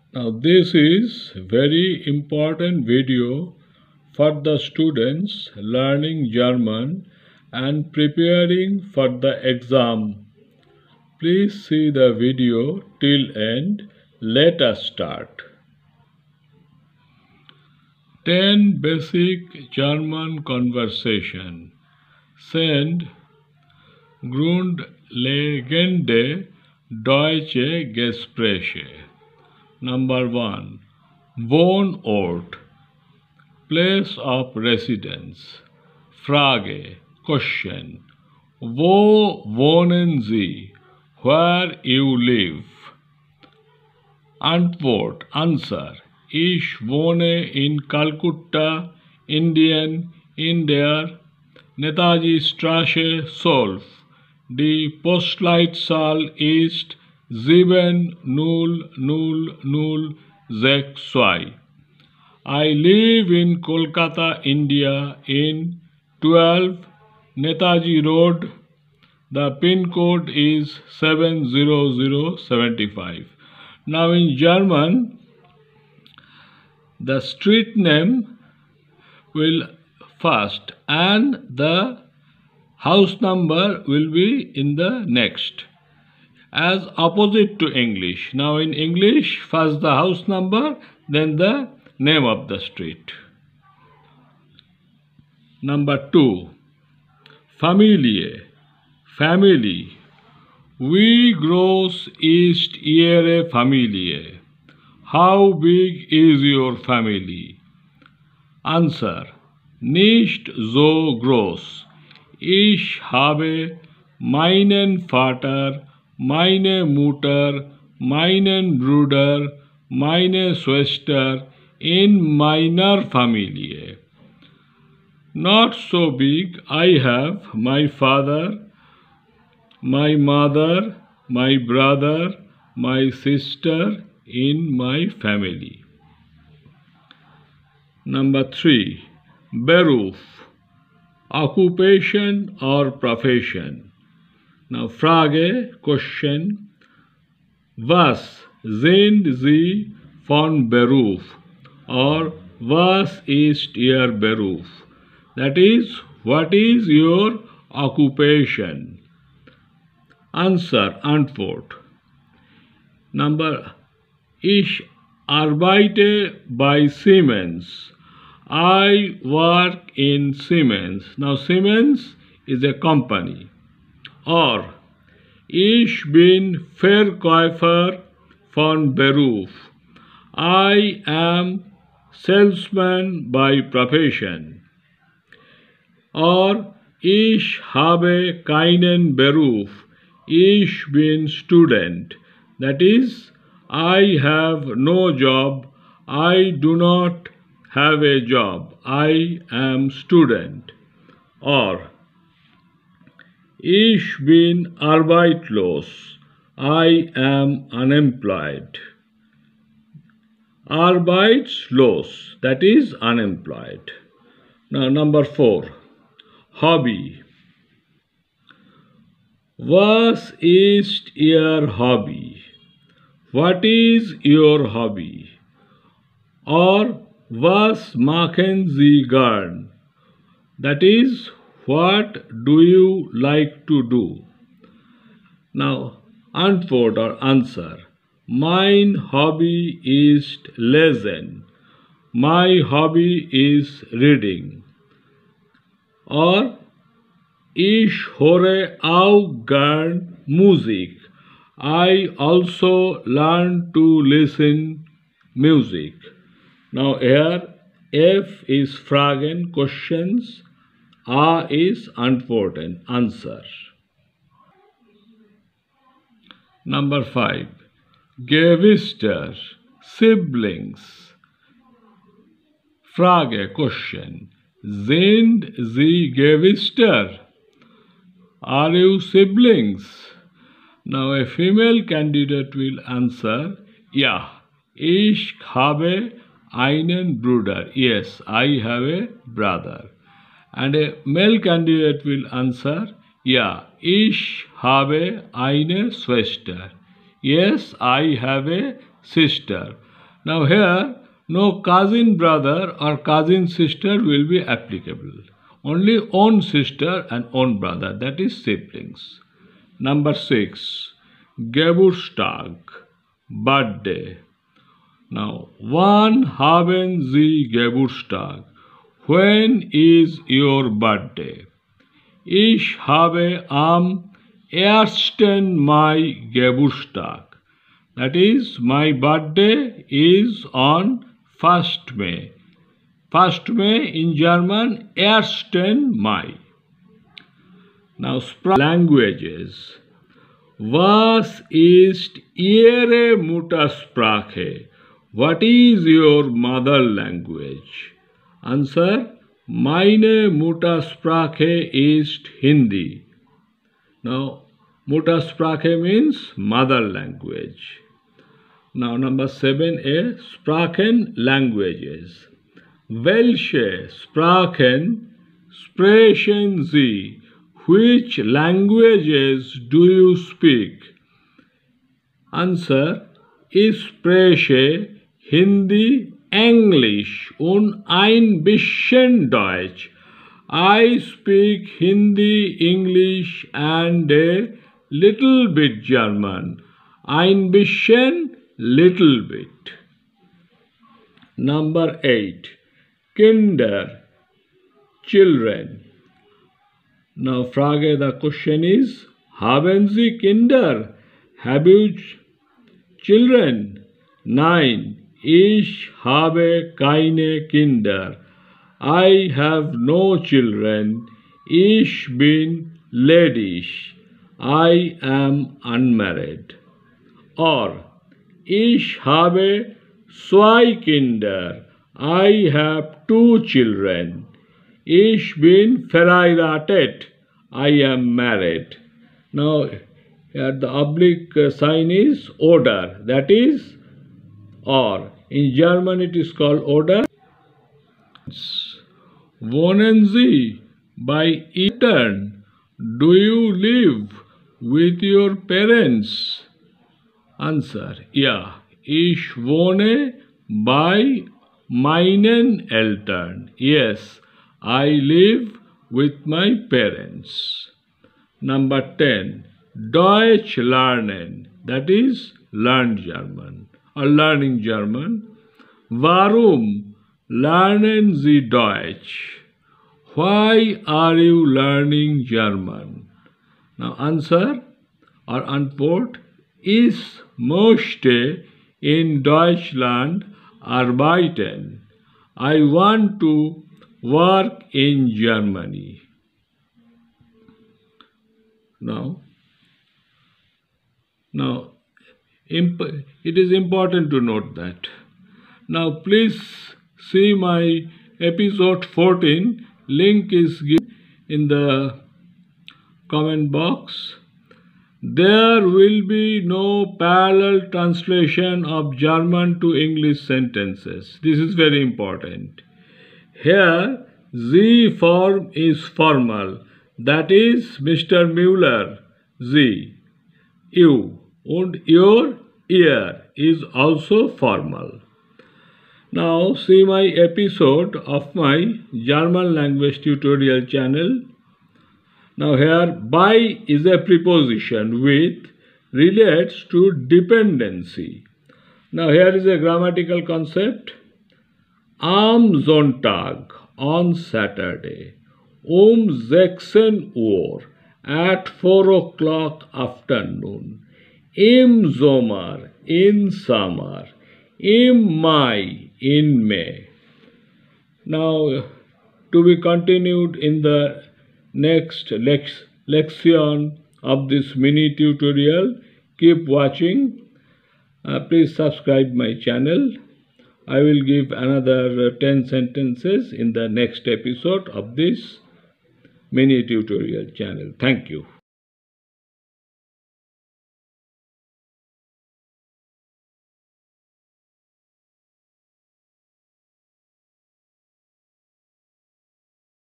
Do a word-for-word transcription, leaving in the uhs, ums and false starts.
Now this is very important video for the students learning German and preparing for the exam. Please see the video till end. Let us start. ten basic German conversation. Send grundlegende deutsche Gespräche. Number one. Wohnort, place of residence. Frage, question. Wo wohnen Sie? Where you live? Antwort, answer. Ich wohne in Calcutta, Indien, in der Netaji Straße, Solf. Die Postleitzahl ist sieben null null null sechs zwei. I live in Kolkata, India, in twelve Netaji Road. The pin code is seven zero zero seven five. Now in German, the street name will first and the house number will be in the next, as opposite to English. Now in English, first the house number, then the name of the street. Number two, Familie, family. Wie groß ist Ihre Familie? How big is your family? Answer, nicht so groß. Ich habe meinen Vater, meine Mutter, meinen Bruder, meine Schwester in meiner Familie. Not so big. I have my father, my mother, my brother, my sister in my family. Number three, Beruf, occupation or profession. Now, Frage, question. Was sind Sie von Beruf? Or was ist Ihr Beruf? That is, what is your occupation? Answer, Antwort. Number, Ich arbeite bei Siemens. I work in Siemens. Now, Siemens is a company. Or, ich bin Verkäufer von Beruf. I am salesman by profession. Or, ich habe keinen Beruf. Ich bin student. That is, I have no job. I do not have a job. I am student. Or, ich bin arbeitslos. I am unemployed. Arbeitslos, that is unemployed. Now, number four, Hobby. Was ist Ihr Hobby? What is your hobby? Or, was machen Sie gern? That is, what do you like to do? Now, Antwort or answer. Mein Hobby ist Lesen. My hobby is reading. Or, ich höre auch gern Musik. I also learn to listen music. Now here, F is Fragen, questions. A is Antworten, answer. Number five, Geschwister, siblings. Frage, question. Sind Sie Geschwister? Are you siblings? Now a female candidate will answer, Ja, ich habe einen Bruder. Yes, I have a brother. And a male candidate will answer, Ja, ich habe eine Schwester. Yes, I have a sister. Now here, no cousin brother or cousin sister will be applicable. Only own sister and own brother, that is siblings. Number six, Geburtstag, birthday. Now, wann haben Sie Geburtstag? When is your birthday? Ich habe am ersten Mai Geburtstag. That is, my birthday is on first May. first May in German, ersten Mai. Now, languages. Was ist Ihre Muttersprache? What is your mother language? Answer, meine Muttersprache ist Hindi. Now, Muttersprache means mother language. Now, number seven A, Sprachen, languages. Welche Sprachen sprechen Sie? Which languages do you speak? Answer, ich spreche Hindi, English und ein bisschen Deutsch. I speak Hindi, English and a little bit German. Ein bisschen, little bit. Number eight, Kinder, children. Now, Frage, the question is, haben Sie Kinder? Have you ch children? Nein, ich habe keine Kinder. I have no children. Ich bin ledig. I am unmarried. Or, ich habe zwei Kinder. I have two children. Ich bin verheiratet. I am married. Now, here the oblique sign is oder. That is, or. In German it is called oder. Wohnen Sie bei Eltern? Do you live with your parents? Answer, ja, ich wohne bei meinen Eltern. Yes, I live with my parents. Number ten, Deutsch lernen. That is, learn German or learning German. Warum lernen Sie Deutsch? Why are you learning German? Now answer or Antwort, ich möchte in Deutschland arbeiten. I want to work in Germany. Now, now it is important to note that. Now please see my episode fourteen. Link is given in the comment box. There will be no parallel translation of German to English sentences. This is very important. Here, Sie form is formal. That is Mister Müller, Sie. You and your ear is also formal. Now see my episode of my German language tutorial channel. Now here, bei is a preposition with relates to dependency. Now here is a grammatical concept. Am Sonntag, on Saturday, um sechzehn Uhr, at four o'clock afternoon, im Sommer, in summer, im Mai, in May. Now to be continued in the next lex lection of this mini tutorial. Keep watching. Uh, please subscribe my channel. I will give another uh, ten sentences in the next episode of this mini tutorial channel. Thank you.